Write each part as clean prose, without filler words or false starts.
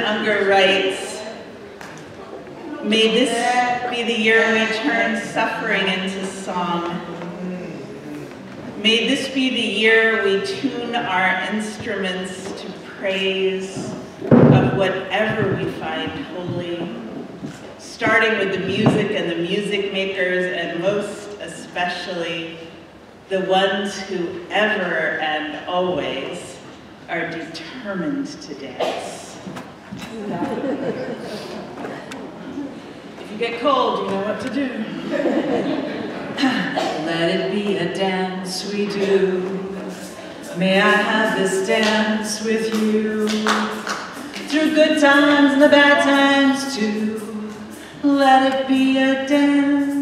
Unger writes, "May this be the year we turn suffering into song. May this be the year we tune our instruments to praise of whatever we find holy, starting with the music and the music makers, and most especially the ones who ever and always are determined to dance." If you get cold, you know what to do. Let it be a dance we do. May I have this dance with you. Through good times and the bad times too. Let it be a dance.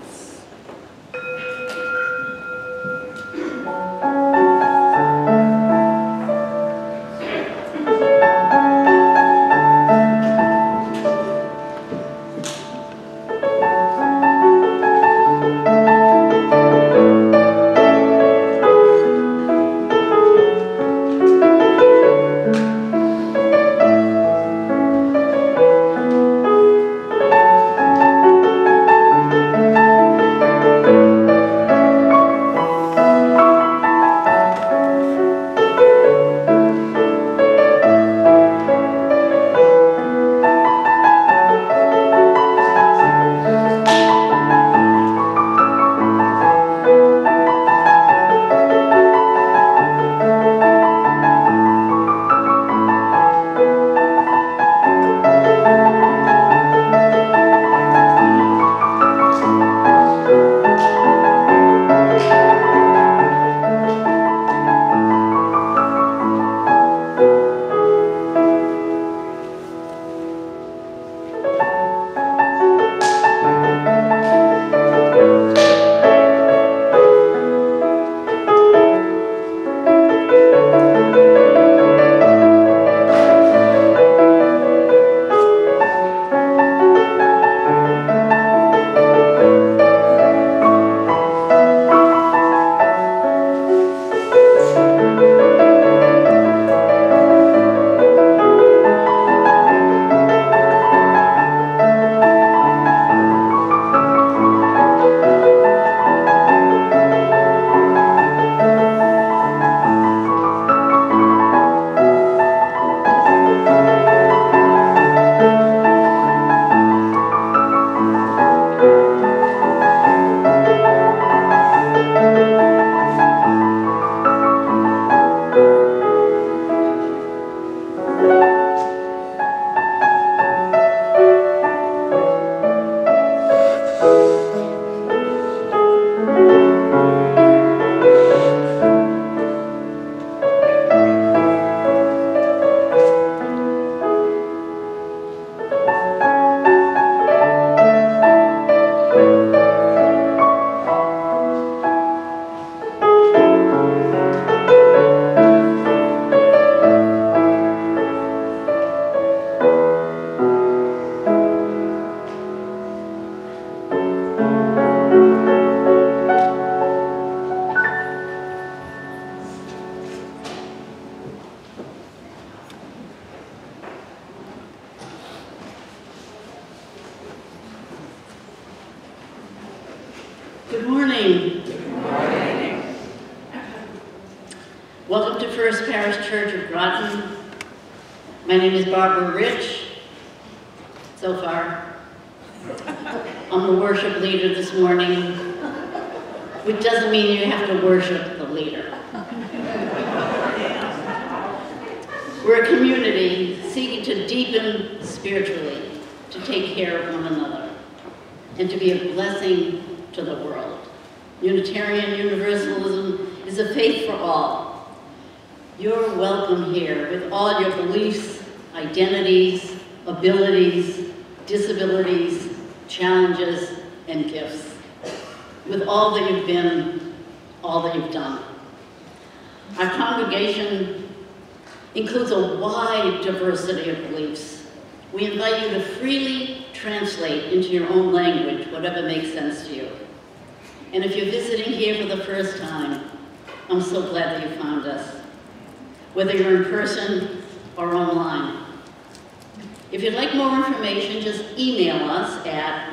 Good morning. Good morning. Welcome to First Parish Church of Groton. My name is Barbara Rich. So far, I'm the worship leader this morning, which doesn't mean you have to worship the leader. We're a community seeking to deepen spiritually, to take care of one another, and to be a blessing to the world. Unitarian Universalism is a faith for all. You're welcome here with all your beliefs, identities, abilities, disabilities, challenges, and gifts. With all that you've been, all that you've done. Our congregation includes a wide diversity of beliefs. We invite you to freely translate into your own language whatever makes sense to you. And if you're visiting here for the first time, I'm so glad that you found us, whether you're in person or online. If you'd like more information, just email us at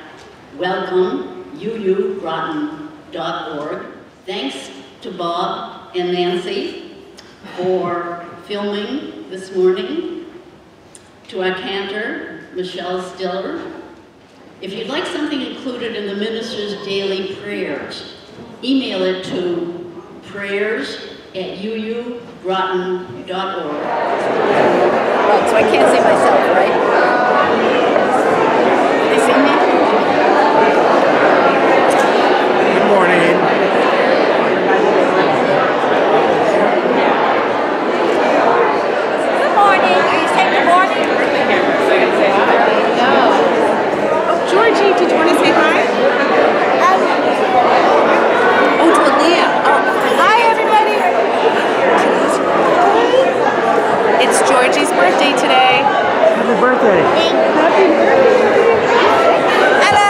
welcome@groton.org. Thanks to Bob and Nancy for filming this morning. To our cantor, Michelle Stiller. If you'd like something included in the minister's daily prayers, email it to prayers@uugroton.org. Right, so I can't see myself, right? They see me? Good morning. Good morning. Are you saying good morning? No. Oh, Georgie, did you want to say hi? Oh, to Elea. Oh, hi, everybody. It's Georgie's birthday today. Happy birthday. Happy birthday. Hello.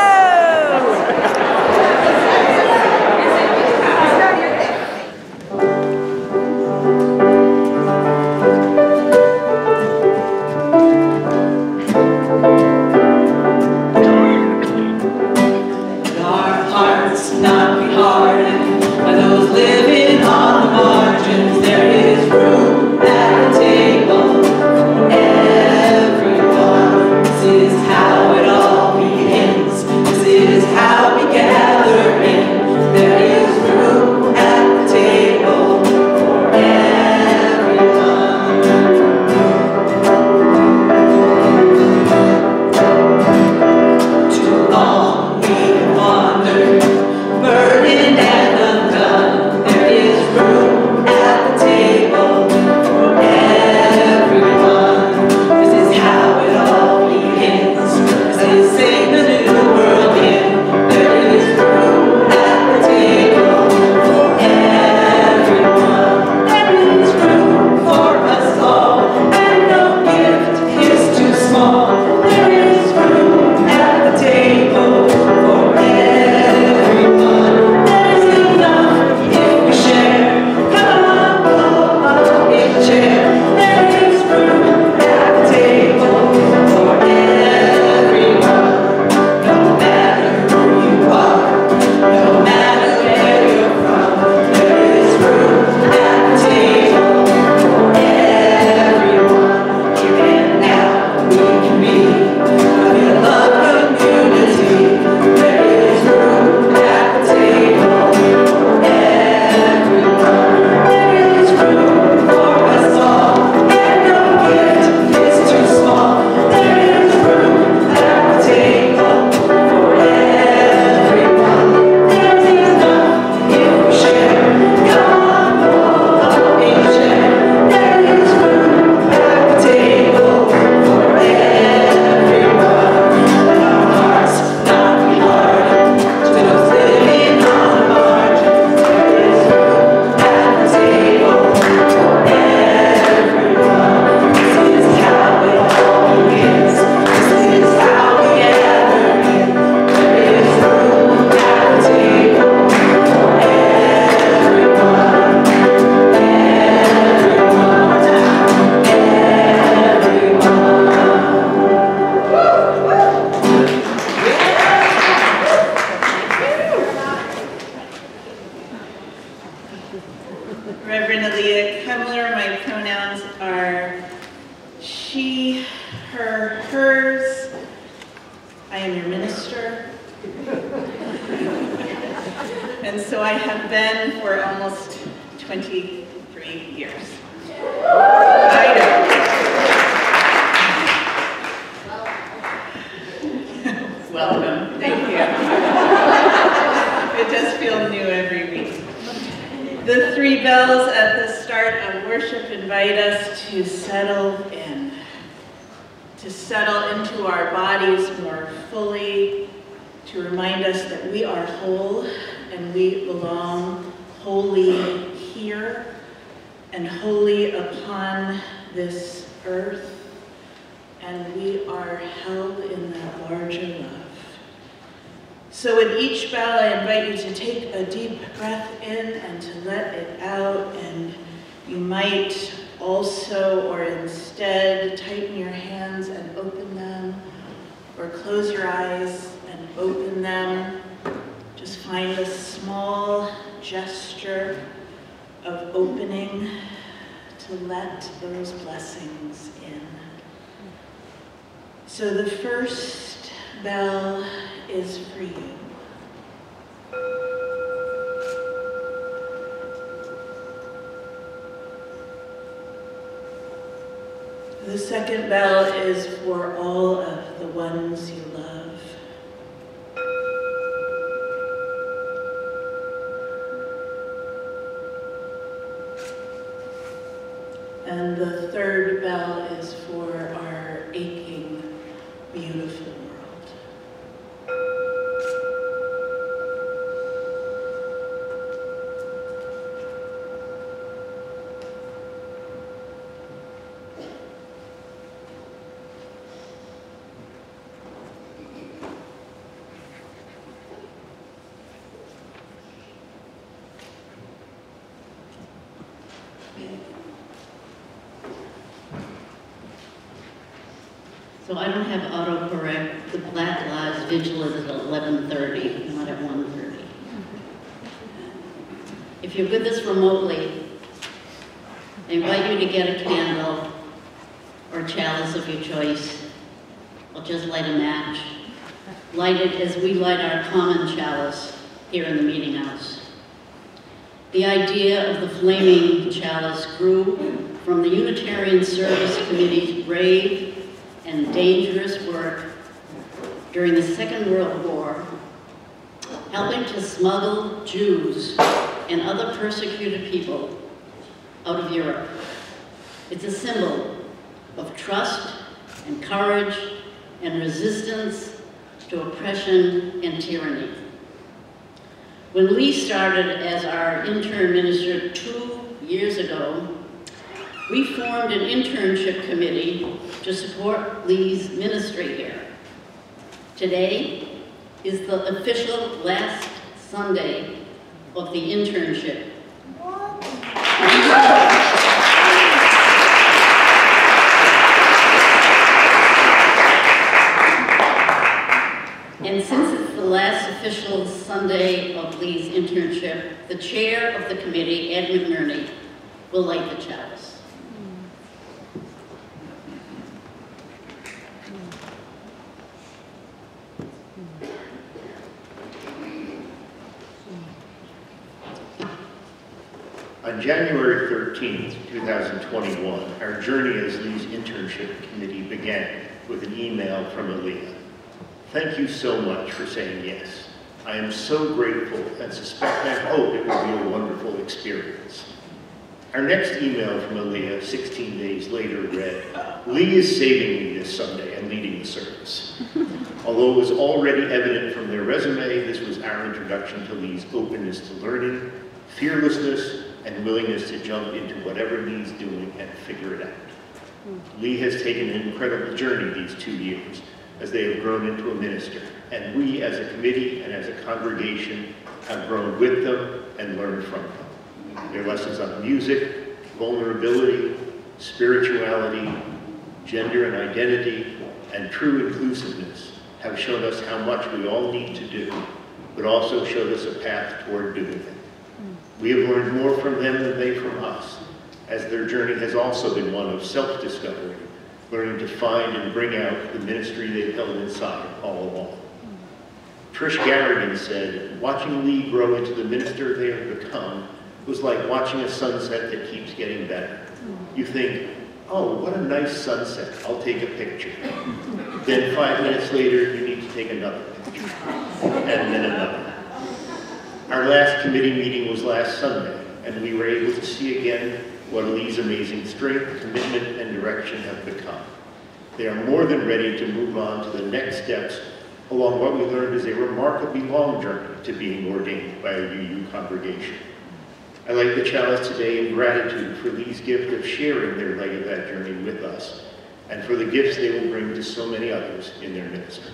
Our hearts not be hardened by those living on the margins. There is room at the table for everyone. This is how it all begins. This is how we gather in. There is room at the table for everyone. Too long we have wandered, burdened and undone. There is room at the table for everyone. This is how it all begins. This is sing the new world in. There is room at the table for everyone. There is room for us all, and no gift is too small. There is room at the table for everyone. There is enough if we share. Come on, pull up a chair. There is room at the table for everyone. No matter who you are, no matter where you're from, there is room at the table for everyone. Here and now we can be a beloved community. There is room at the table for everyone. There is room for us all, and no gift is too small. There is room at the table for everyone. There's enough if we share. Come on, pull up a chair. There is room at the table for everyone. Let our hearts not be hardened to those living on the margins. There is room at the table for everyone. This is how it all begins. This is how we gather in. There is room at the table for everyone. Everyone. Reverend Elea Kemler, my pronouns are she, her, hers. I am your minister. And so I have been for almost 23 years. I know. Welcome. Thank you. It does feel new every week. The three bells at the start of worship invite us to settle in, to settle into our bodies more fully, to remind us that we are whole and we belong wholly here and wholly upon this earth, and we are held in that larger love. So with each bell, I invite you to take a deep breath in and to let it out, and you might also, or instead, tighten your hands and open them or close your eyes and open them. Just find a small gesture of opening to let those blessings in. So the first bell is for you. The second bell is for all of the ones you love. And the third bell is for our aching, beautiful world. So I don't have autocorrect. The Black Lives Vigil is at 11:30, not at 1:30. If you're with us remotely, I invite you to get a candle or chalice of your choice, or just light a match. Light it as we light our common chalice here in the meeting house. The idea of the flaming chalice grew from the Unitarian Service Committee's brave and dangerous work during the Second World War, helping to smuggle Jews and other persecuted people out of Europe. It's a symbol of trust and courage and resistance to oppression and tyranny. When Li started as our intern minister 2 years ago, we formed an internship committee to support Li's ministry here. Today is the official last Sunday of the internship. And since it's the last official Sunday of Li's internship, the chair of the committee, Ed McNierney, will light the chalice. On January 13th, 2021, our journey as Li's internship committee began with an email from Elea. Thank you so much for saying yes. I am so grateful and suspect and hope it will be a wonderful experience. Our next email from Elea, 16 days later, read, Li is saving me this Sunday and leading the service. Although it was already evident from their resume, this was our introduction to Li's openness to learning, fearlessness, and willingness to jump into whatever needs doing and figure it out. Li has taken an incredible journey these 2 years as they have grown into a minister, and we as a committee and as a congregation have grown with them and learned from them. Their lessons on music, vulnerability, spirituality, gender and identity, and true inclusiveness have shown us how much we all need to do, but also showed us a path toward doing it. We have learned more from them than they from us, as their journey has also been one of self-discovery, learning to find and bring out the ministry they've held inside all along. Trish Garrigan said, watching Li grow into the minister they have become was like watching a sunset that keeps getting better. You think, oh, what a nice sunset, I'll take a picture. Then 5 minutes later, you need to take another picture, and then another. Our last committee meeting was last Sunday, and we were able to see again what Li's amazing strength, commitment, and direction have become. They are more than ready to move on to the next steps along what we learned is a remarkably long journey to being ordained by a UU congregation. I light the chalice today in gratitude for Li's gift of sharing their light of that journey with us, and for the gifts they will bring to so many others in their ministry.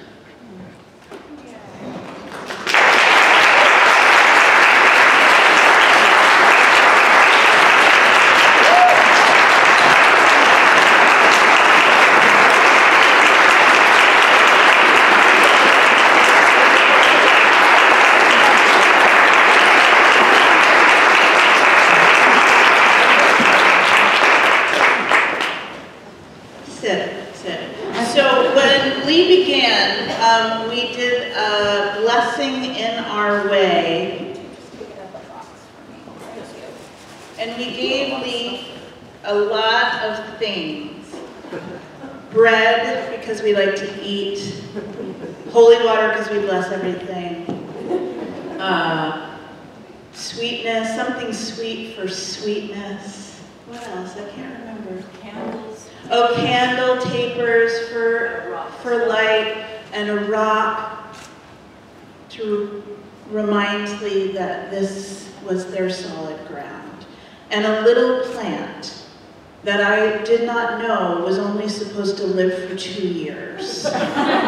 in our way, and we gave Li a lot of things. Bread, because we like to eat. Holy water, because we bless everything. Sweetness, something sweet for sweetness. What else? I can't remember. Candles. Oh, candle tapers for light, and a rock to remind Li that this was their solid ground. And a little plant that I did not know was only supposed to live for 2 years. The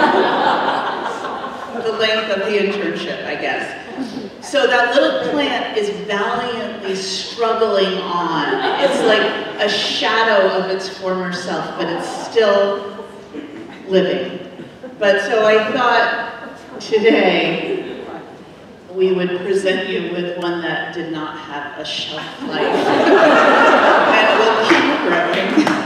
length of the internship, I guess. So that little plant is valiantly struggling on. It's like a shadow of its former self, but it's still living. But so I thought today we would present you with one that did not have a shelf life. And will keep growing.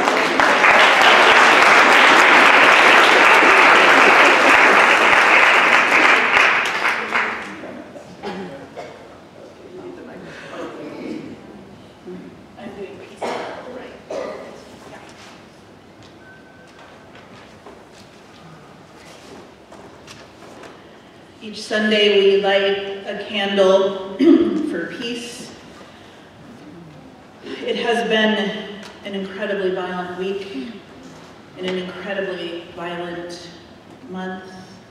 Each Sunday we light a candle for peace. It has been an incredibly violent week and an incredibly violent month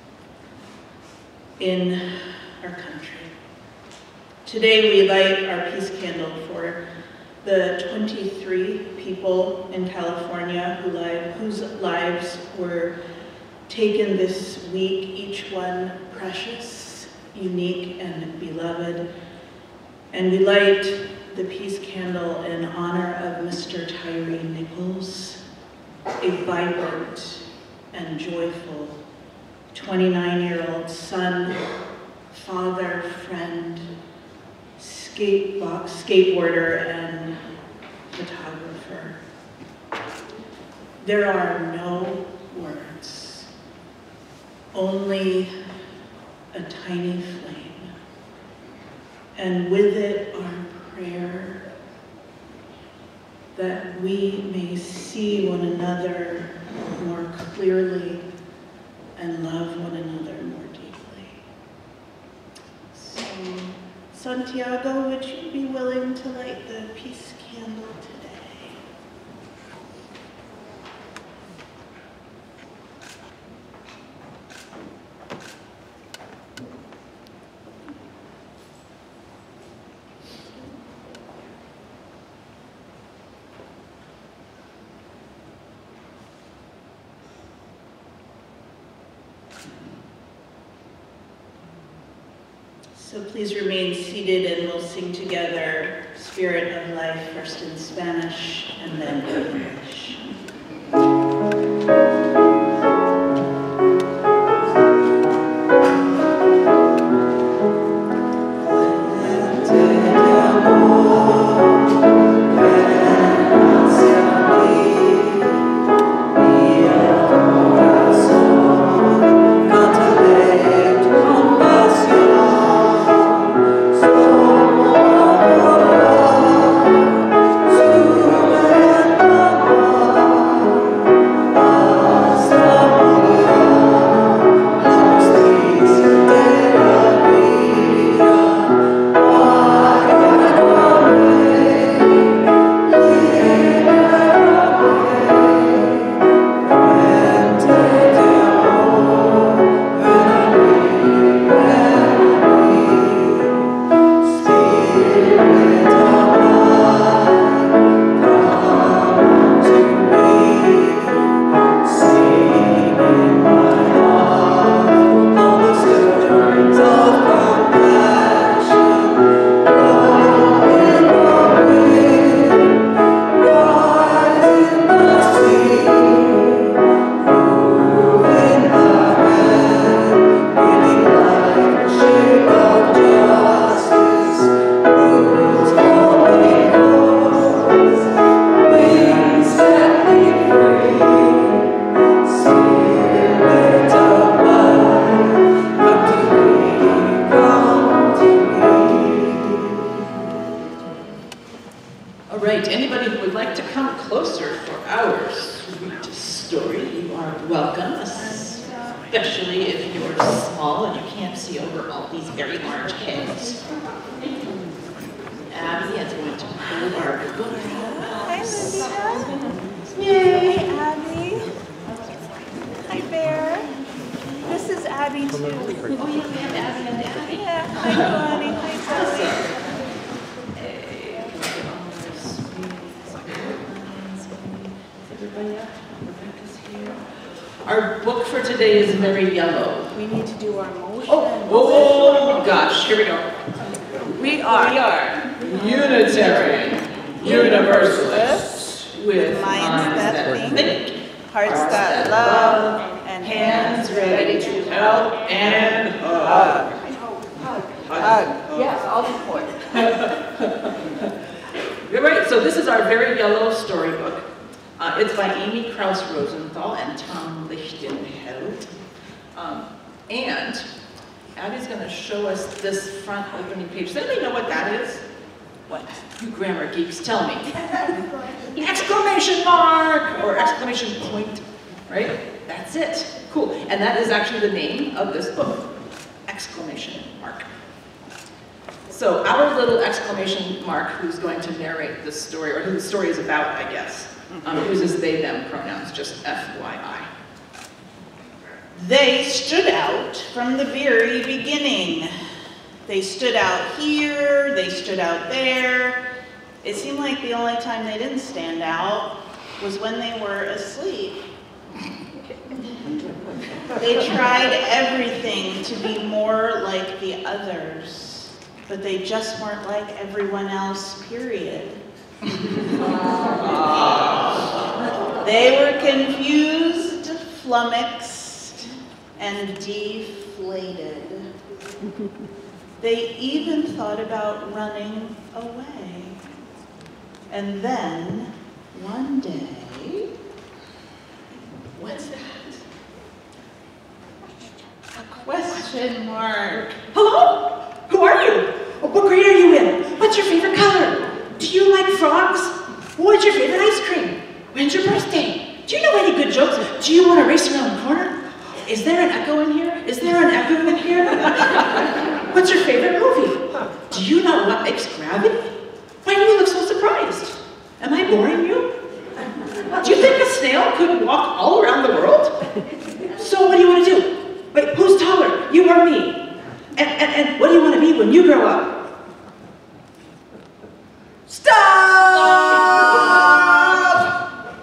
in our country. Today we light our peace candle for the 23 people in California whose lives were taken this week, each one precious, unique, and beloved. And we light the peace candle in honor of Mr. Tyree Nichols, a vibrant and joyful 29-year-old son, father, friend, skateboarder, and photographer. There are no words, only a tiny flame, and with it our prayer that we may see one another more clearly and love one another more deeply. So, Santiago, would you be willing to light the peace candle today? So please remain seated and we'll sing together Spirit of Life, first in Spanish and then in English. Somos right, anybody who would like to come closer for our sweet story, you are welcome, especially if you're small and you can't see over all these very large heads. Abby is going to hold our book. Hi, Lydia. Yay! Hi, Abby. Hi, Bear. This is Abby, too. Oh, yeah, we have Abby and Abby. Yeah. Hi, Bonnie. Hi, Zoe. Our book for today is very yellow. We need to do our motion. Oh gosh, here we go. We are Unitarian, Universalist, with minds that think, hearts that love, and hands ready to help and hug. hug. Yes, I'll support. You're right, so this is our very yellow storybook. It's by Amy Krauss Rosenthal and Tom Lichtenheld. And Abby's going to show us this front opening page. Does anybody know what that is? What? You grammar geeks, tell me. Exclamation mark or exclamation point, right? That's it. Cool. And that is actually the name of this book. Exclamation mark. So our little exclamation mark who's going to narrate this story, or who the story is about, I guess, uses they, them pronouns, just FYI. They stood out from the very beginning. They stood out here, they stood out there. It seemed like the only time they didn't stand out was when they were asleep. They tried everything to be more like the others, but they just weren't like everyone else, period. They were confused, flummoxed, and deflated. They even thought about running away. And then, one day, what's that? A question mark. Hello? Who are you? What grade are you in? What's your favorite color? Do you like frogs? What's your favorite ice cream? When's your birthday? Do you know any good jokes? Do you want to race around the corner? Is there an echo in here? Is there an echo in here? What's your favorite movie? Do you know what makes gravity? Why do you look so surprised? Am I boring you? Do you think a snail could walk all around the world? So what do you want to do? Wait, who's taller? You or me? And what do you want to be when you grow up? Stop!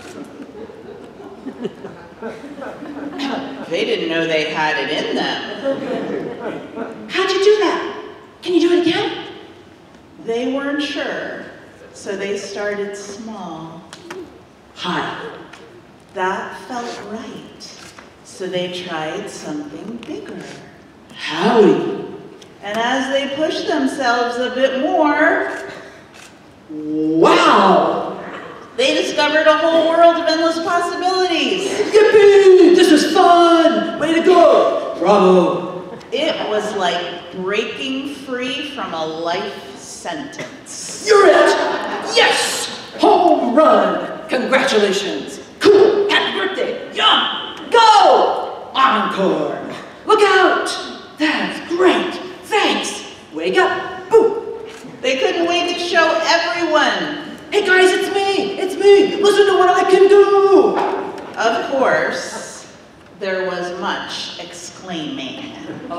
They didn't know they had it in them. How'd you do that? Can you do it again? They weren't sure, so they started small. Hi. That felt right, so they tried something bigger. Howdy. And as they pushed themselves a bit more, Wow! they discovered a whole world of endless possibilities. Yippee! This was fun! Way to go! Bravo! It was like breaking free from a life sentence. You're it! Yes! Home run! Congratulations! Cool! Happy birthday! Yum! Go! Encore! Look out! That's great! Thanks! Wake up! Boo! They couldn't wait to show everyone. Hey guys, it's me! It's me! Listen to what I can do! Of course, there was much exclaiming.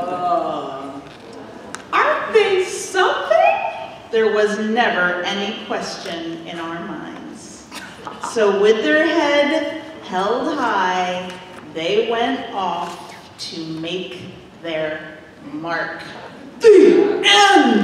Aren't they something? There was never any question in our minds. So with their head held high, they went off to make their mark. The end!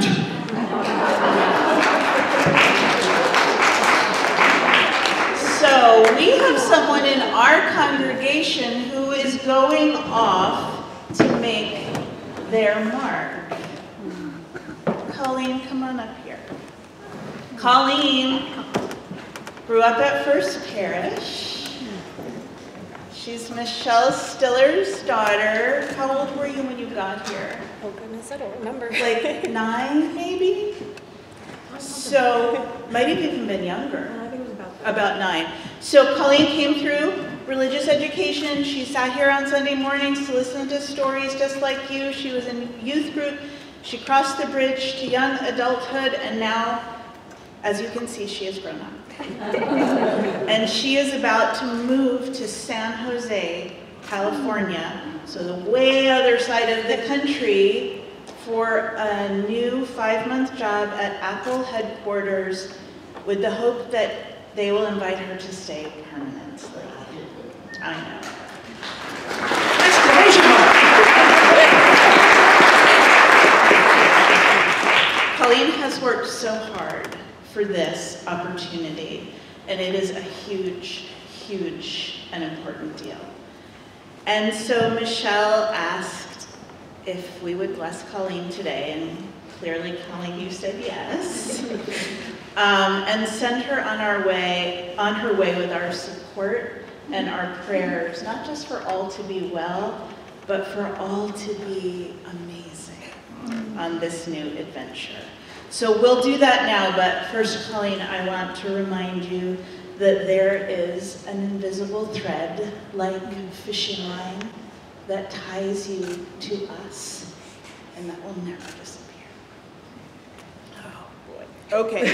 So we have someone in our congregation who is going off to make their mark. Colleen, come on up here. Colleen grew up at First Parish. She's Michelle Stiller's daughter. How old were you when you got here? Oh goodness, I don't remember. Like 9, maybe? So, might have even been younger. I think it was about 9. So Colleen came through religious education. She sat here on Sunday mornings to listen to stories just like you. She was in youth group. She crossed the bridge to young adulthood, and now, as you can see, she has grown up. And she is about to move to San Jose, California, so the way other side of the country, for a new 5-month job at Apple headquarters with the hope that they will invite her to stay permanently. I know. Exclamation mark! Colleen has worked so hard for this opportunity, and it is a huge, huge and important deal. And so Michelle asked if we would bless Colleen today, and clearly, Colleen, you said yes. And send her on her way with our support and our prayers, not just for all to be well, but for all to be amazing on this new adventure. So we'll do that now, but first, Colleen, I want to remind you that there is an invisible thread, like fishing line, that ties you to us, and that will never disappear. Okay.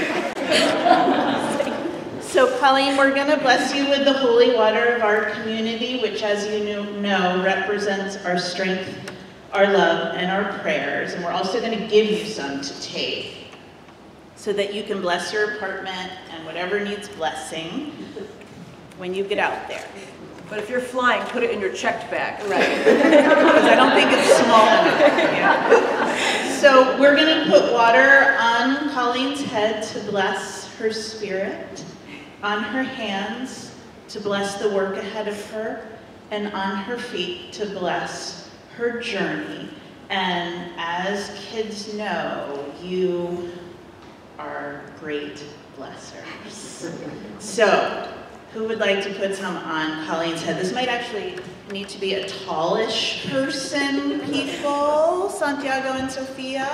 So Colleen, we're going to bless you with the holy water of our community, which, as you know, represents our strength, our love, and our prayers. And we're also going to give you some to take so that you can bless your apartment and whatever needs blessing when you get out there. But if you're flying, put it in your checked bag. Right. Because I don't think it's small enough. Yeah. So we're going to put water on Colleen's head to bless her spirit, on her hands to bless the work ahead of her, and on her feet to bless her journey. And as kids know, you are great blessers. So, who would like to put some on Colleen's head? This might actually need to be a tallish person, people. Santiago and Sophia.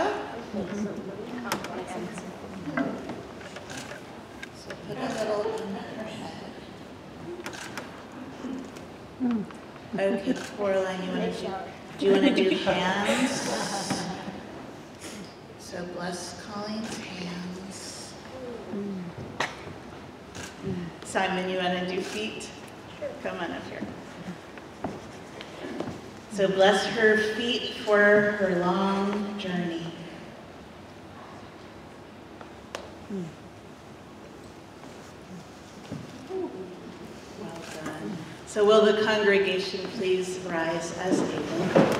So put a little on her head. Okay, Coraline, do you want to do hands? So bless Colleen's hands. Simon, you want to do feet? Come on up here. So bless her feet for her long journey. Well done. So will the congregation please rise as able?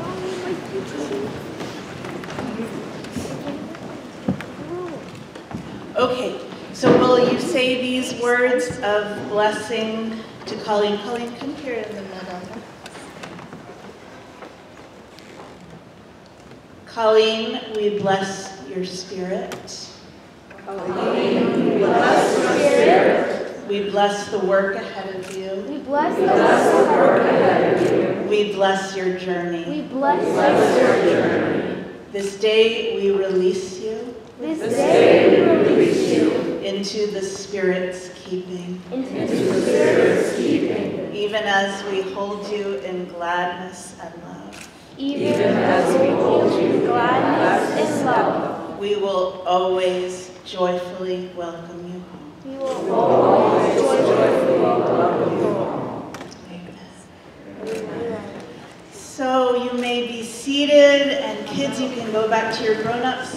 Okay. So will you say these words of blessing to Colleen? Colleen, come here in the middle. Colleen, we bless your spirit. Colleen, we bless your spirit. We bless the work ahead of you. We bless the work ahead of you. We bless your journey. We bless your journey. This day we release you. This day we release you into the Spirit's keeping. into the Spirit's keeping. Even as we hold you in gladness and love. Even as we hold you in gladness and love. We will always joyfully welcome you home. We will always joyfully welcome you home. Amen. So you may be seated, and kids, you can go back to your grown-ups.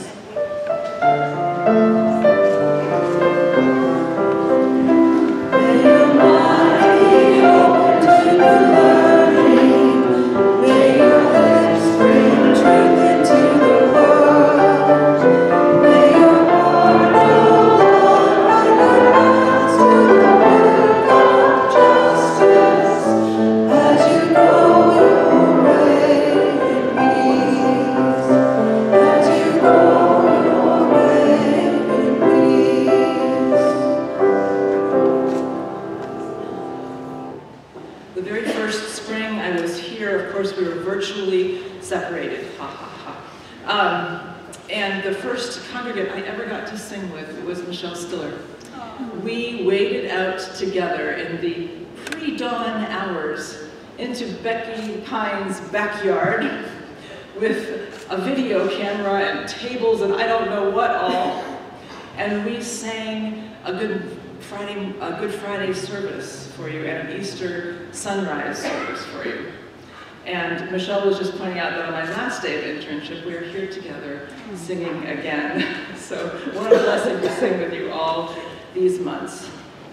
And the first congregant I ever got to sing with was Michelle Stiller. We waded out together in the pre-dawn hours into Becky Pine's backyard with a video camera and tables and I don't know what all. And we sang a Good Friday service for you and an Easter sunrise service for you. And Michelle was just pointing out that on my last day of internship, we are here together singing again. So what a blessing to sing with you all these months.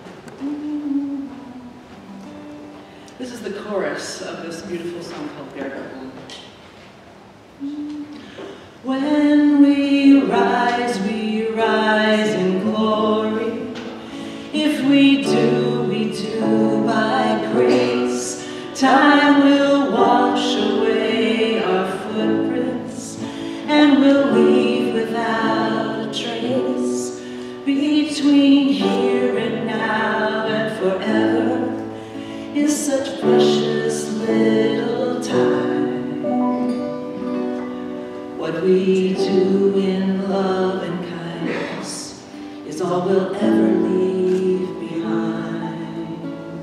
This is the chorus of this beautiful song called Bergamo. When we rise in glory. If we do by grace. Time will wash away our footprints, and we'll leave without a trace. Between here and now and forever is such precious little time. What we do in love and kindness is all we'll ever leave behind.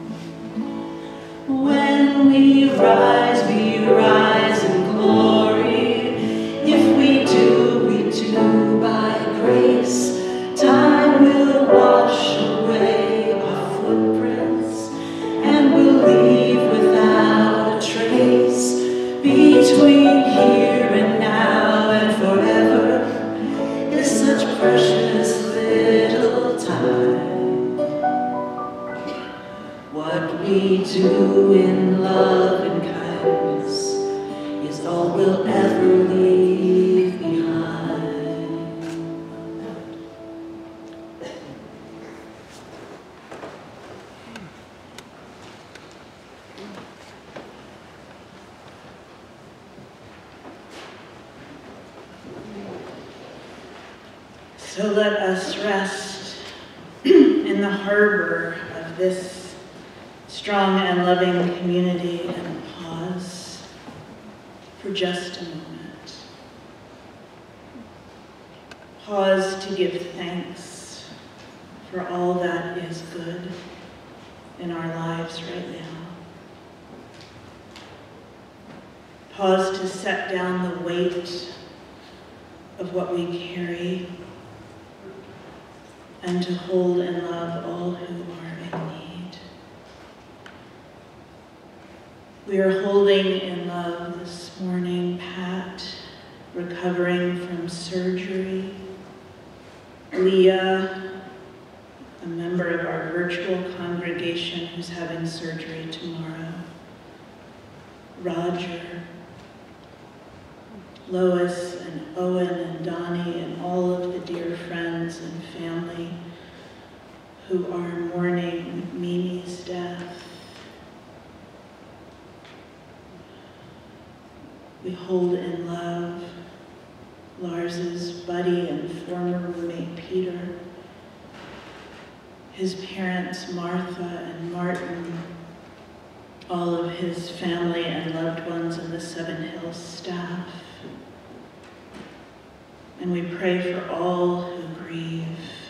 When we rise in glory. If we do by grace. Time will wash away our footprints, and we'll leave without a trace. Between here and now and forever is such precious little time. What we do in love and kindness is all we'll ever leave behind. So let us rest in the harbor of this strong and loving community and pause for just a moment. Pause to give thanks for all that is good in our lives right now. Pause to set down the weight of what we carry and to hold and love all who are in need. We are holding in love this morning Pat, recovering from surgery, Leah, a member of our virtual congregation who's having surgery tomorrow, Roger, Lois and Owen and Donnie and all of the dear friends and family who are mourning Mimi's death. We hold in love Lars's buddy and former roommate Peter, his parents Martha and Martin, all of his family and loved ones and the Seven Hills staff. And we pray for all who grieve,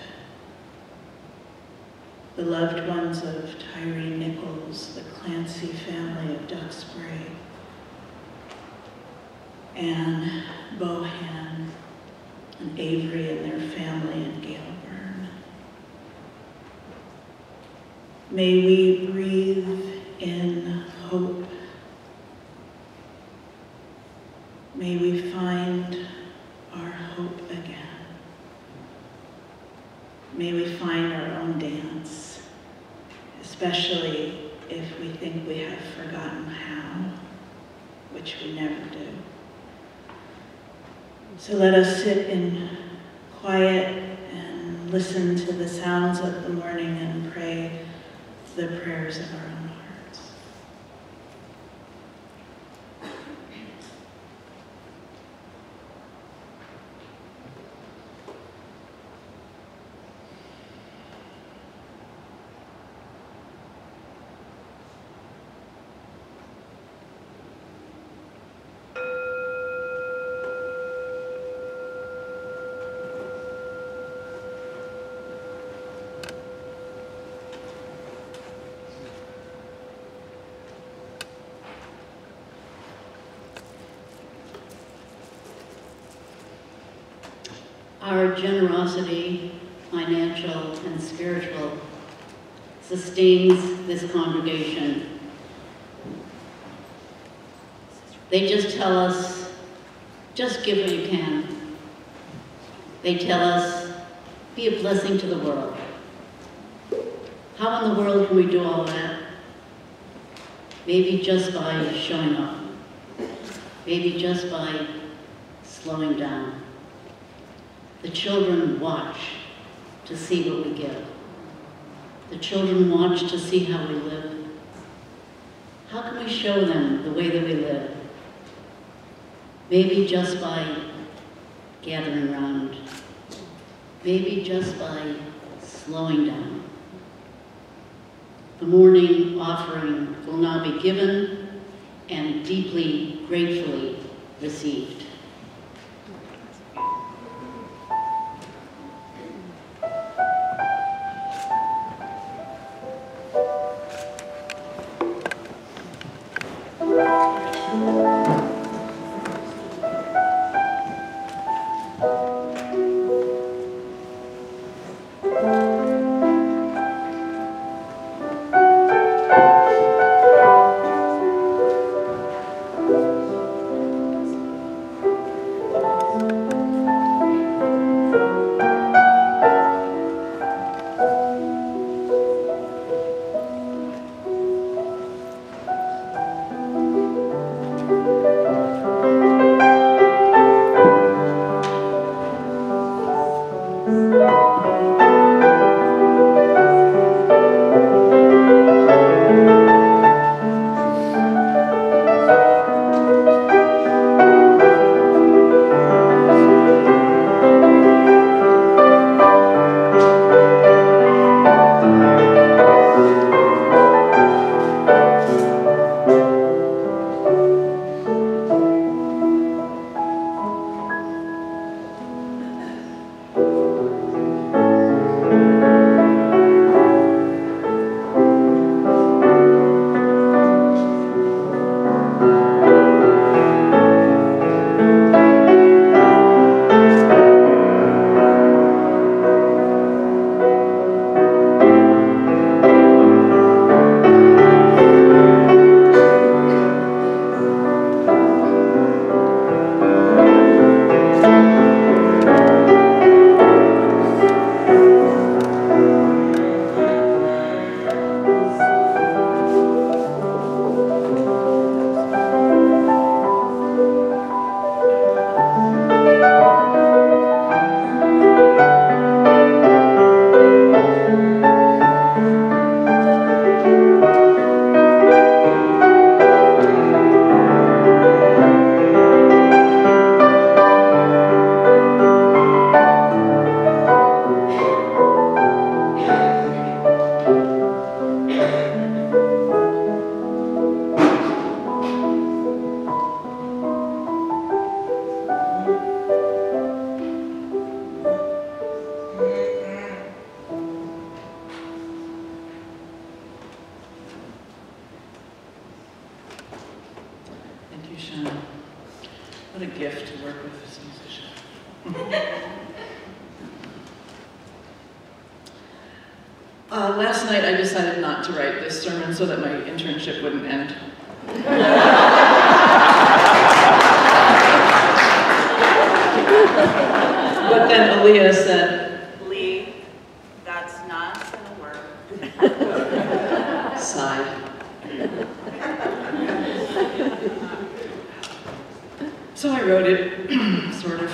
the loved ones of Tyree Nichols, the Clancy family of Duxbury, Anne Bohan, and Avery and their family in Galeburn. May we breathe in hope. May we find our hope again. May we find our own dance, especially if we think we have forgotten how, which we never do. So let us sit in quiet and listen to the sounds of the morning and pray the prayers of our own hearts. Our generosity, financial and spiritual, sustains this congregation. They just tell us, just give what you can. They tell us, be a blessing to the world. How in the world can we do all that? Maybe just by showing up. Maybe just by slowing down. The children watch to see what we give. The children watch to see how we live. How can we show them the way that we live? Maybe just by gathering around. Maybe just by slowing down. The morning offering will now be given and deeply, gratefully received. What a gift to work with this musician. Last night I decided not to write this sermon so that my internship wouldn't end. But then Elea said, Lee, that's not gonna work. Sighed. So I wrote it, sort of.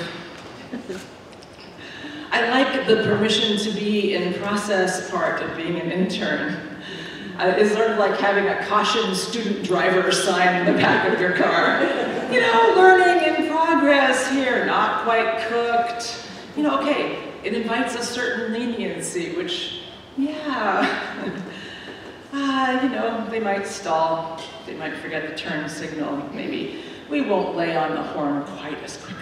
I like the permission to be in process part of being an intern. It's sort of like having a caution student driver sign in the back of your car. You know, learning in progress here, not quite cooked. You know, okay, it invites a certain leniency, which, yeah. You know, they might stall, they might forget the turn signal, maybe we won't lay on the horn quite as quickly.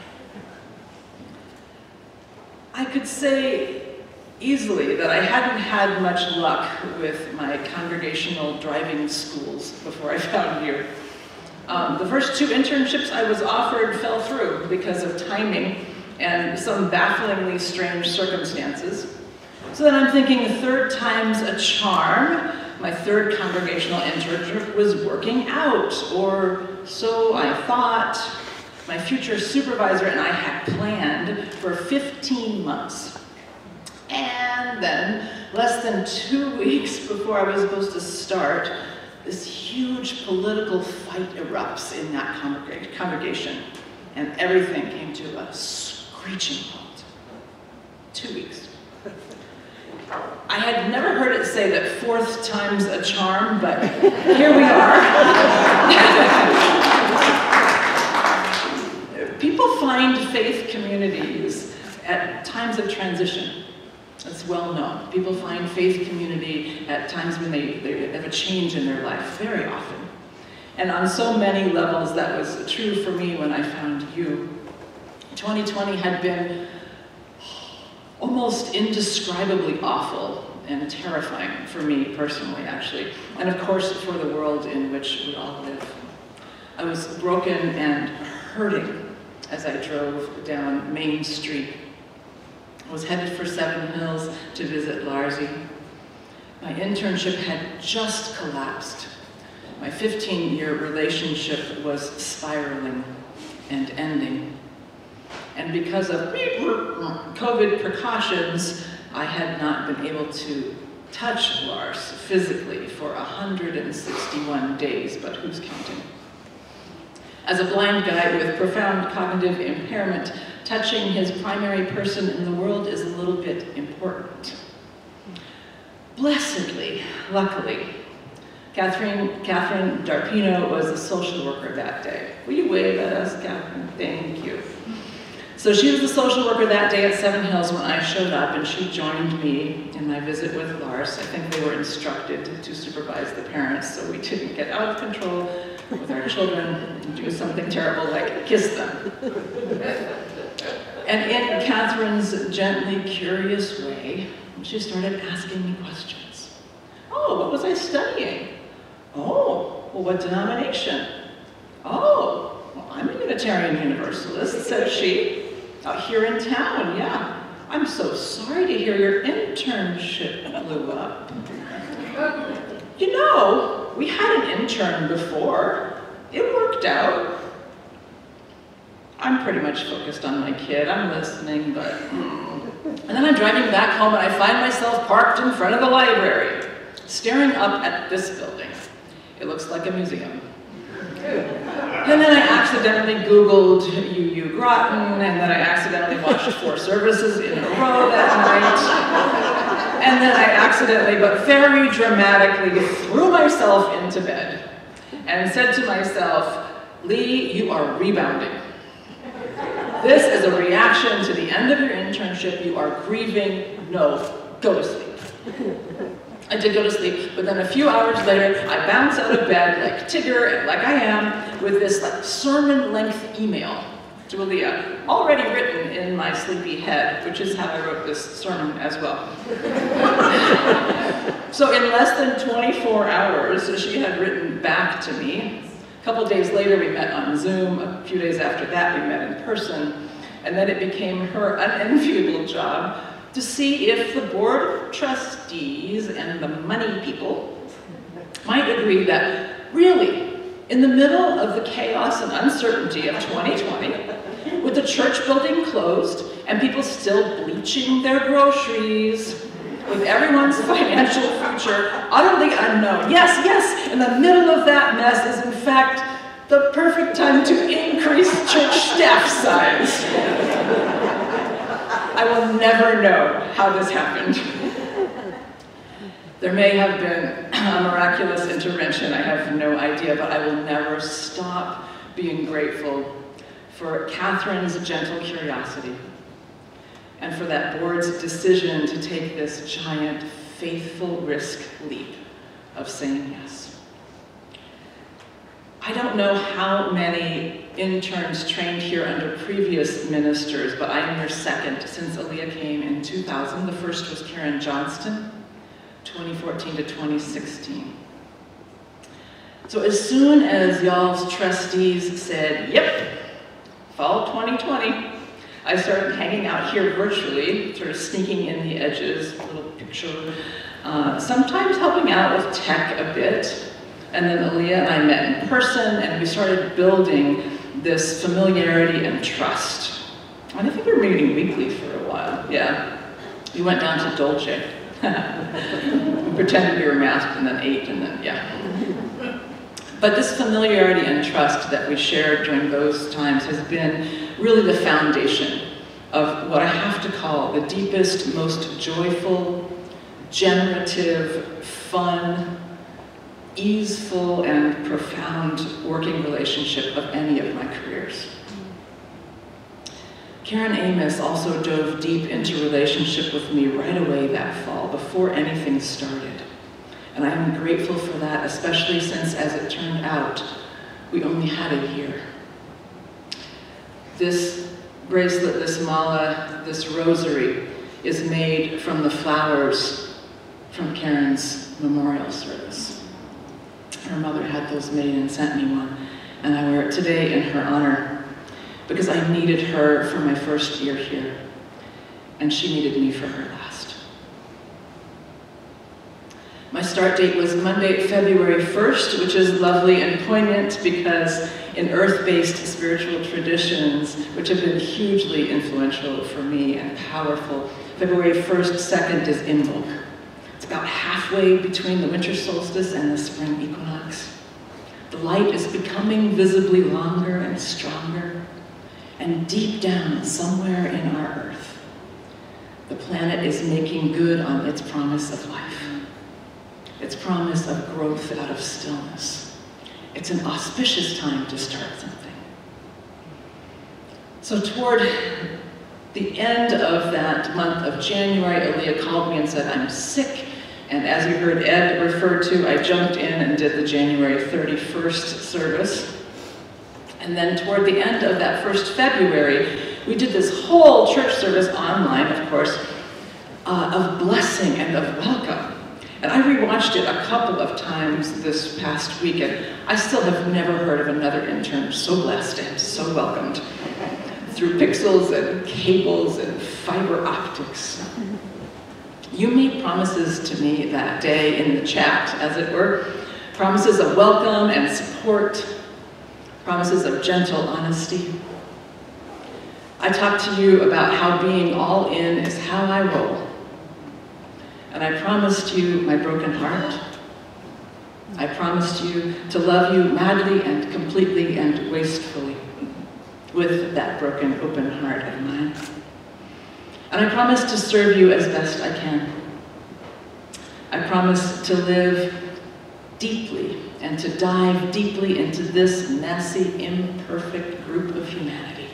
I could say easily that I hadn't had much luck with my congregational driving schools before I found you. The first 2 internships I was offered fell through because of timing and some bafflingly strange circumstances. So then I'm thinking, third time's a charm. My third congregational internship was working out, or so I thought. My future supervisor and I had planned for 15 months. And then, less than 2 weeks before I was supposed to start, this huge political fight erupts in that congregation, and everything came to a screeching halt. 2 weeks. I had never heard it say that fourth time's a charm, but here we are. People find faith communities at times of transition. It's well known. People find faith community at times when they have a change in their life, very often. And on so many levels, that was true for me when I found you. 2020 had been almost indescribably awful and terrifying for me personally, actually, and of course for the world in which we all live. I was broken and hurting as I drove down Main Street. I was headed for Seven Hills to visit Larzi. My internship had just collapsed. My 15-year relationship was spiraling and ending. And because of COVID precautions, I had not been able to touch Lars physically for 161 days, but who's counting? As a blind guy with profound cognitive impairment, touching his primary person in the world is a little bit important. Blessedly, luckily, Catherine Darpino was a social worker that day. Will you wave at us, Catherine? Thank you. So she was the social worker that day at Seven Hills when I showed up, and she joined me in my visit with Lars. I think they were instructed to supervise the parents so we didn't get out of control with our children and do something terrible like kiss them. And in Catherine's gently curious way, she started asking me questions. Oh, what was I studying? Oh, well, what denomination? Oh, well, I'm a Unitarian Universalist, said she. Out here in town, yeah. I'm so sorry to hear your internship blew up. You know, we had an intern before. It worked out. I'm pretty much focused on my kid. I'm listening, but... And then I'm driving back home and I find myself parked in front of the library, staring up at this building. It looks like a museum. And then I accidentally Googled UU Groton, and then I accidentally watched 4 services in a row that night. And then I accidentally, but very dramatically, threw myself into bed and said to myself, Lee, you are rebounding. This is a reaction to the end of your internship. You are grieving. No, go to sleep. I did go to sleep, but then a few hours later, I bounce out of bed like Tigger and like I am with this like sermon-length email to Elea, already written in my sleepy head, which is how I wrote this sermon as well. So in less than 24 hours, she had written back to me. A couple days later, we met on Zoom. A few days after that, we met in person. And then it became her unenviable job to see if the board of trustees and the money people might agree that, really, in the middle of the chaos and uncertainty of 2020, with the church building closed and people still bleaching their groceries, with everyone's financial future utterly unknown, yes, in the middle of that mess is in fact the perfect time to increase church staff size. I will never know how this happened. There may have been a miraculous intervention, I have no idea, but I will never stop being grateful for Catherine's gentle curiosity and for that board's decision to take this giant, faithful risk leap of saying yes. I don't know how many interns trained here under previous ministers, but I am your second since Elea came in 2000. The first was Karen Johnston, 2014 to 2016. So as soon as y'all's trustees said, yep, fall 2020, I started hanging out here virtually, sort of sneaking in the edges, a little picture, sometimes helping out with tech a bit. And then Elea and I met in person, and we started building this familiarity and trust. And I think we were meeting weekly for a while, yeah. We went down to Dolce. We pretended we were masked and then ate and then, yeah. But this familiarity and trust that we shared during those times has been really the foundation of what I have to call the deepest, most joyful, generative, fun, easeful, and profound working relationship of any of my careers. Karen Amos also dove deep into relationship with me right away that fall, before anything started. And I am grateful for that, especially since, as it turned out, we only had a year. This bracelet, this mala, this rosary is made from the flowers from Karen's memorial service. Her mother had those made and sent me one, and I wear it today in her honor, because I needed her for my first year here, and she needed me for her last. My start date was Monday, February 1st, which is lovely and poignant because in earth-based spiritual traditions, which have been hugely influential for me and powerful, February 1st, 2nd is Imbolc. It's about halfway between the winter solstice and the spring equinox. The light is becoming visibly longer and stronger. And deep down, somewhere in our earth, the planet is making good on its promise of life, its promise of growth out of stillness. It's an auspicious time to start something. So toward the end of that month of January, Elea called me and said, I'm sick. And as you heard Ed refer to, I jumped in and did the January 31st service. And then toward the end of that first February, we did this whole church service online, of course, of blessing and of welcome. And I rewatched it a couple of times this past week, and I still have never heard of another intern so blessed and so welcomed through pixels and cables and fiber optics. You made promises to me that day in the chat, as it were, promises of welcome and support, promises of gentle honesty. I talked to you about how being all in is how I roll. And I promised you my broken heart. I promised you to love you madly and completely and wastefully with that broken, open heart of mine. And I promised to serve you as best I can. I promised to live deeply and to dive deeply into this messy, imperfect group of humanity.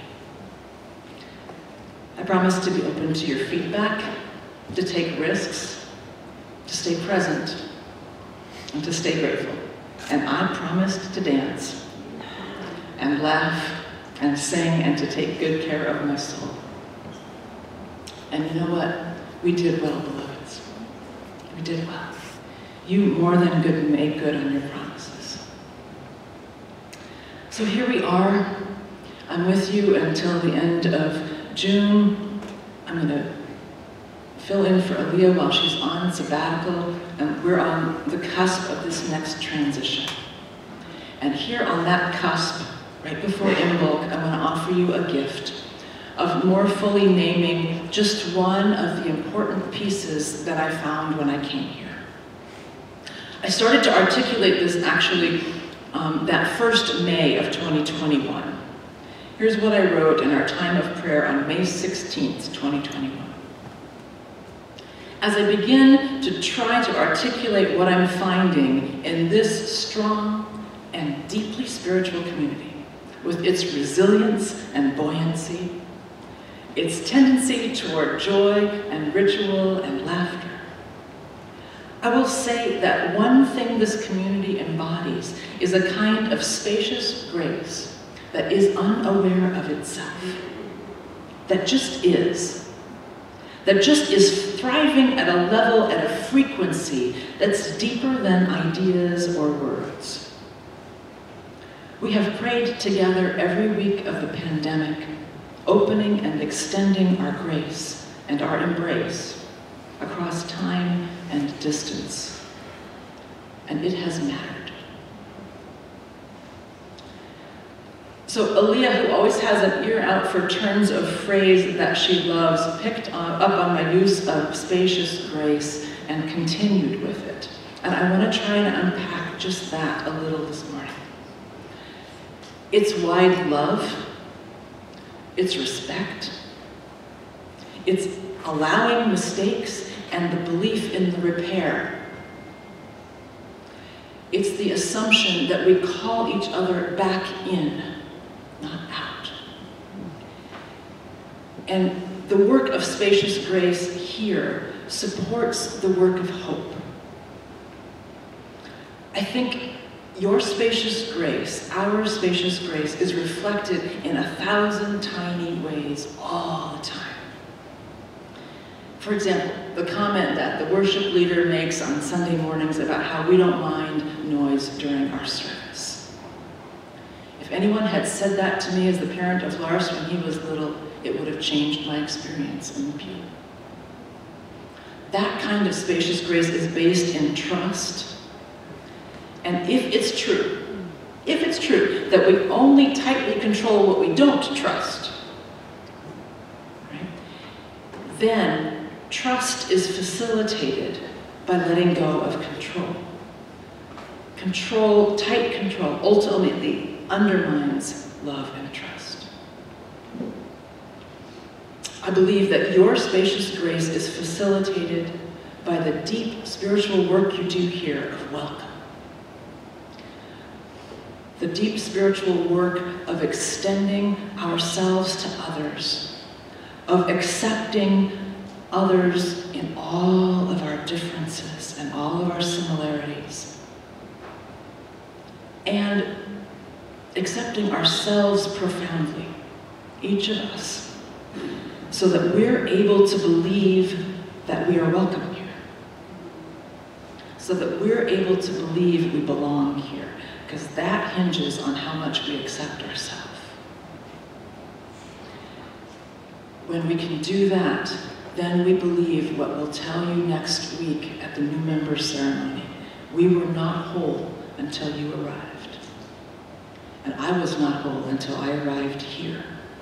I promised to be open to your feedback, to take risks, to stay present, and to stay grateful. And I promised to dance and laugh and sing and to take good care of my soul. And you know what? We did well, beloveds. We did well. You more than good made good on your promises. So here we are. I'm with you until the end of June. I'm going to fill in for Elea while she's on sabbatical, and we're on the cusp of this next transition. And here on that cusp, right before Imbolc, I want to offer you a gift of more fully naming just one of the important pieces that I found when I came here. I started to articulate this actually that first May of 2021. Here's what I wrote in our time of prayer on May 16th, 2021. As I begin to try to articulate what I'm finding in this strong and deeply spiritual community, with its resilience and buoyancy, its tendency toward joy and ritual and laughter, I will say that one thing this community embodies is a kind of spacious grace that is unaware of itself, that just is thriving at a level, at a frequency that's deeper than ideas or words. We have prayed together every week of the pandemic opening and extending our grace and our embrace across time and distance. And it has mattered. So Elea, who always has an ear out for turns of phrase that she loves, picked up on my use of spacious grace and continued with it. And I want to try and unpack just that a little this morning. It's wide love. It's respect. It's allowing mistakes and the belief in the repair. It's the assumption that we call each other back in, not out. And the work of spacious grace here supports the work of hope. I think your spacious grace, our spacious grace, is reflected in 1,000 tiny ways all the time. For example, the comment that the worship leader makes on Sunday mornings about how we don't mind noise during our service. If anyone had said that to me as the parent of Lars when he was little, it would have changed my experience in the pew. That kind of spacious grace is based in trust. And if it's true that we only tightly control what we don't trust, right, then trust is facilitated by letting go of control. Control, tight control, ultimately undermines love and trust. I believe that your spacious grace is facilitated by the deep spiritual work you do here of welcome. The deep spiritual work of extending ourselves to others, of accepting others in all of our differences and all of our similarities, and accepting ourselves profoundly, each of us, so that we're able to believe that we are welcome here, so that we're able to believe we belong here, because that hinges on how much we accept ourselves. When we can do that, then we believe what we'll tell you next week at the new member ceremony. We were not whole until you arrived. And I was not whole until I arrived here.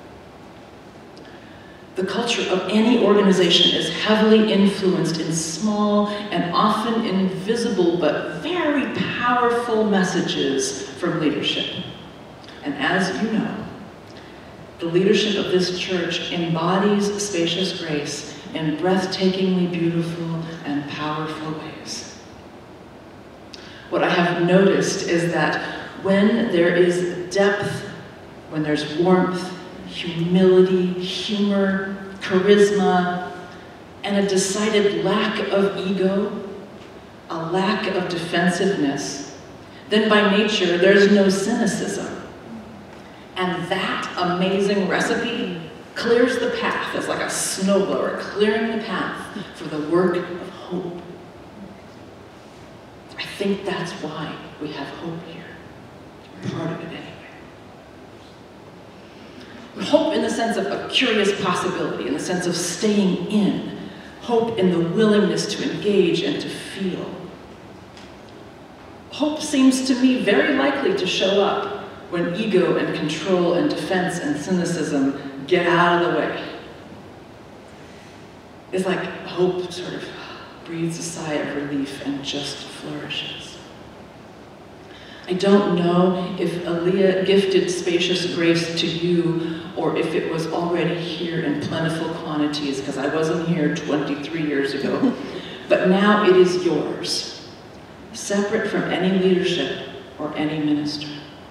The culture of any organization is heavily influenced in small and often invisible but very powerful messages from leadership. And as you know, the leadership of this church embodies spacious grace in breathtakingly beautiful and powerful ways. What I have noticed is that when there is depth, when there's warmth, humility, humor, charisma, and a decided lack of ego, a lack of defensiveness, then by nature there's no cynicism. And that amazing recipe clears the path. It's like a snowblower clearing the path for the work of hope. I think that's why we have hope here. Part of it anyway. Hope in the sense of a curious possibility, in the sense of staying in. Hope in the willingness to engage and to feel. Hope seems to me very likely to show up when ego and control and defense and cynicism get out of the way. It's like hope sort of breathes a sigh of relief and just flourishes. I don't know if Elea gifted spacious grace to you or if it was already here in plentiful quantities, because I wasn't here 23 years ago. But now it is yours, separate from any leadership or any minister.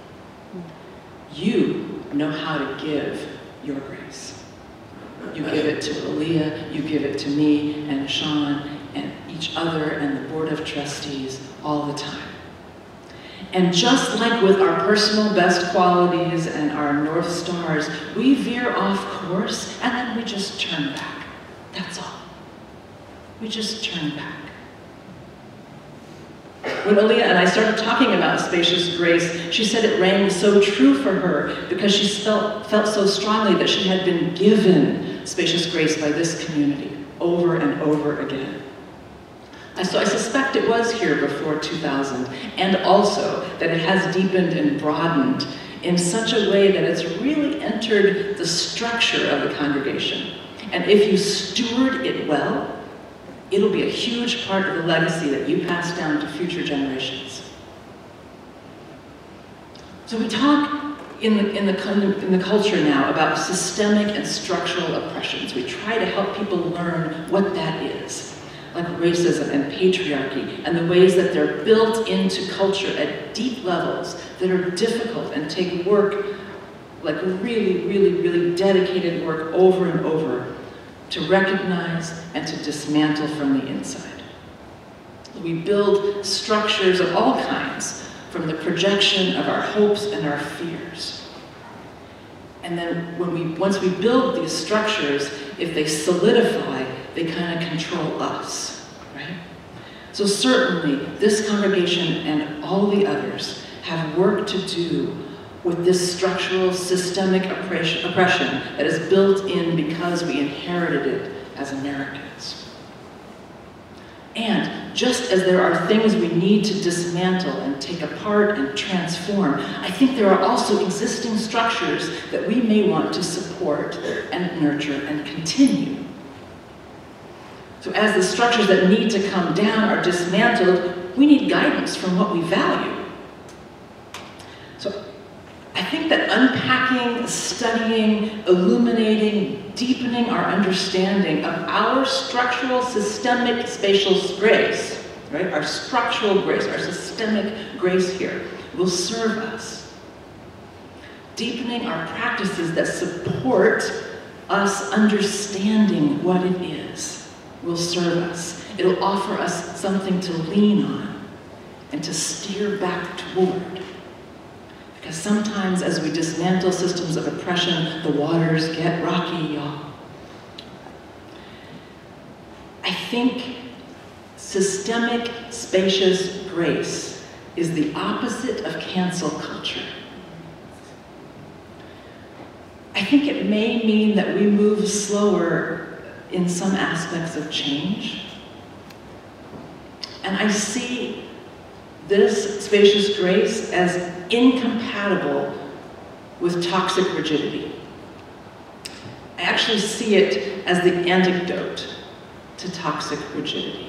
You know how to give your grace. You give it to Elea, you give it to me and Shawn and each other and the board of trustees all the time. And just like with our personal best qualities and our North Stars, we veer off course and then we just turn back. That's all. We just turn back. When Elea and I started talking about Spacious Grace, she said it rang so true for her because she felt so strongly that she had been given Spacious Grace by this community over and over again. So I suspect it was here before 2000, and also that it has deepened and broadened in such a way that it's really entered the structure of the congregation. And if you steward it well, it'll be a huge part of the legacy that you pass down to future generations. So we talk in the culture now about systemic and structural oppressions. We try to help people learn what that is, like racism and patriarchy, and the ways that they're built into culture at deep levels that are difficult and take work, like really, really, really dedicated work over and over to recognize and to dismantle from the inside. We build structures of all kinds from the projection of our hopes and our fears. And then once we build these structures, if they solidify, they kind of control us, right? So certainly, this congregation and all the others have work to do with this structural, systemic oppression that is built in because we inherited it as Americans. And just as there are things we need to dismantle and take apart and transform, I think there are also existing structures that we may want to support and nurture and continue. So as the structures that need to come down are dismantled, we need guidance from what we value. So I think that unpacking, studying, illuminating, deepening our understanding of our structural, systemic, spacious grace, right? Our structural grace, our systemic grace here, will serve us. Deepening our practices that support us understanding what it is will serve us. It'll offer us something to lean on and to steer back toward. Because sometimes as we dismantle systems of oppression, the waters get rocky, y'all. I think systemic, spacious grace is the opposite of cancel culture. I think it may mean that we move slower in some aspects of change. And I see this spacious grace as incompatible with toxic rigidity. I actually see it as the antidote to toxic rigidity.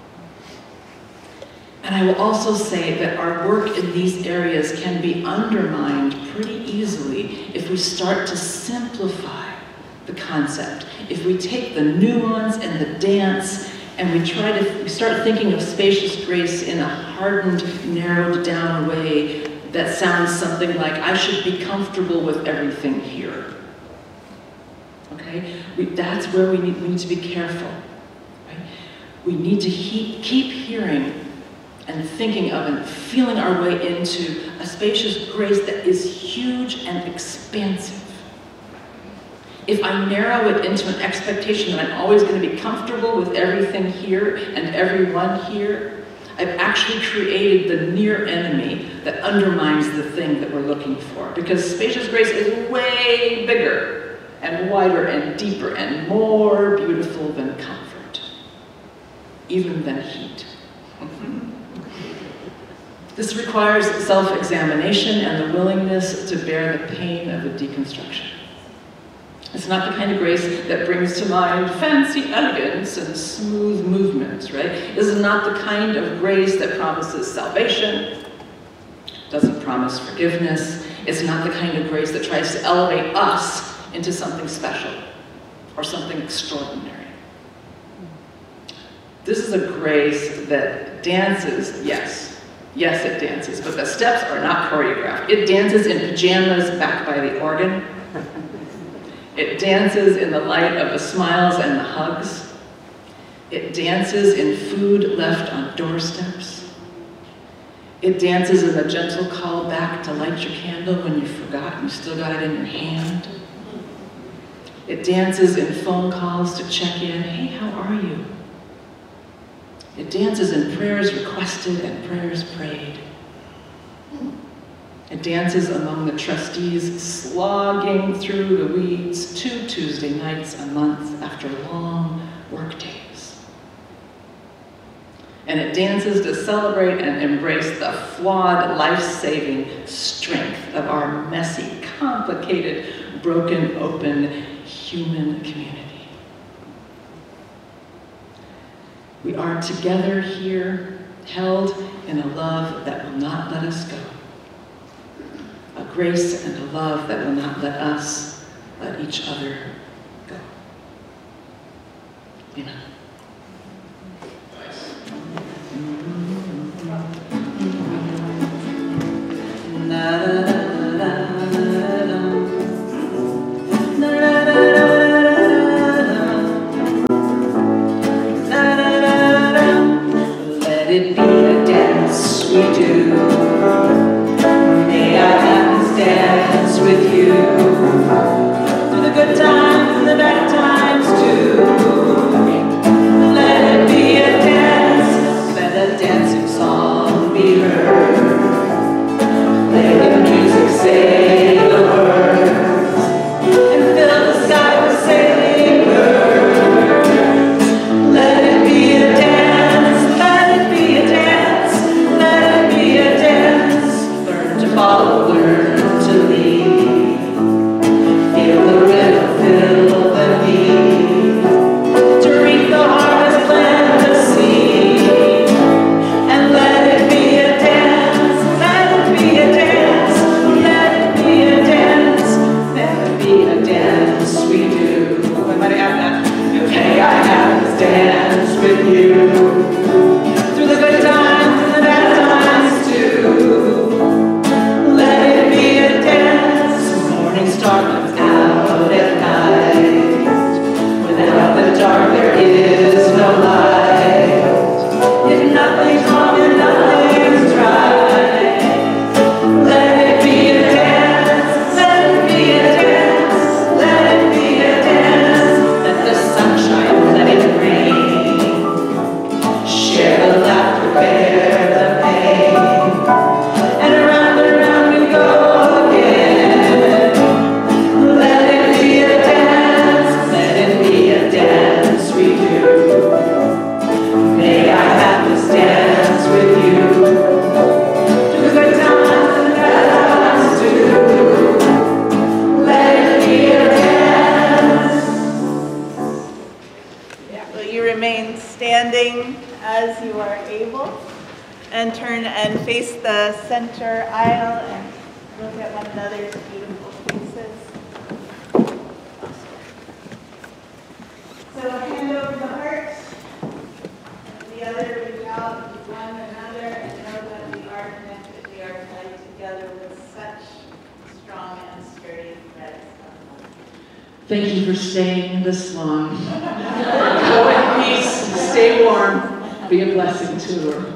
And I will also say that our work in these areas can be undermined pretty easily if we start to simplify the concept. If we take the nuance and the dance and we start thinking of spacious grace in a hardened, narrowed down way that sounds something like, I should be comfortable with everything here. Okay? That's where we need to be careful. Right? We need to keep hearing and thinking of and feeling our way into a spacious grace that is huge and expansive. If I narrow it into an expectation that I'm always going to be comfortable with everything here and everyone here, I've actually created the near enemy that undermines the thing that we're looking for. Because spacious grace is way bigger and wider and deeper and more beautiful than comfort, even than heat. This requires self-examination and the willingness to bear the pain of a deconstruction. It's not the kind of grace that brings to mind fancy elegance and smooth movement, right? This is not the kind of grace that promises salvation, doesn't promise forgiveness. It's not the kind of grace that tries to elevate us into something special or something extraordinary. This is a grace that dances, yes, it dances, but the steps are not choreographed. It dances in pajamas backed by the organ. It dances in the light of the smiles and the hugs. It dances in food left on doorsteps. It dances in the gentle call back to light your candle when you forgot and you still got it in your hand. It dances in phone calls to check in, hey, how are you? It dances in prayers requested and prayers prayed. It dances among the trustees, slogging through the weeds 2 Tuesday nights a month after long work days. And it dances to celebrate and embrace the flawed, life-saving strength of our messy, complicated, broken, open human community. We are together here, held in a love that will not let us go. A grace and a love that will not let us let each other go. Amen. Let it be a dance we do. May I have this dance with you. Through the good times and the bad times too. Let it be a dance. Let a dancing song be heard. Let the music say the words and fill the sky with sailing birds. Let it be a dance. Let it be a dance. Let it be a dance. Learn to follow, learn to lead. Feel the rhythm, feel the need. To reap the harvest, plant the seed. And let it be a dance. Let it be a dance. Let it be a dance. Let it be a dance we do. Oh, I might have that. May I have this dance with you. Through the good times and the bad times too. Let it be a dance. Morning star comes out at night. Without the dark there is no light. If nothing's wrong and nothing's right. Let it be a dance. Let it be a dance. Let it be a dance. Let the sunshine, let it rain. Share the laughter, bear the pain. And around we go again. Let it be a dance. Let it be a dance we do. May I have this dance with you. Through the good times and the bad times too. Let it be a dance. Will you remain standing as you are able, and turn and face the center aisle and look at one another's beautiful faces. So hand over the heart, and the other reach out to one another and know that we are connected, we are tied together with such strong and sturdy threads. Thank you for staying this long. Go in peace, stay warm, be a blessing to the world.